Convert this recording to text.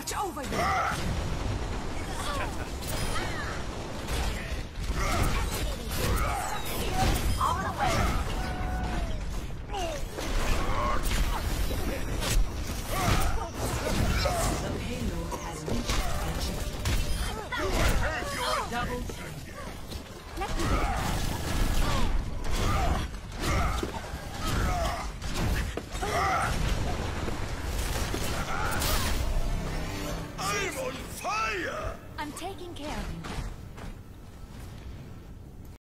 Watch over you! On the way! The payload has reached the double. Let me I'm on fire! I'm taking care of you.